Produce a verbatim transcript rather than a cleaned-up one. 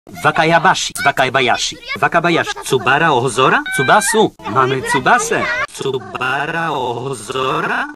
Wakayabashi, Wakabayashi, Wakabayashi, Tsubara Ozora, Tsubasu, mamy Tsubasę. Tsubara Ozora?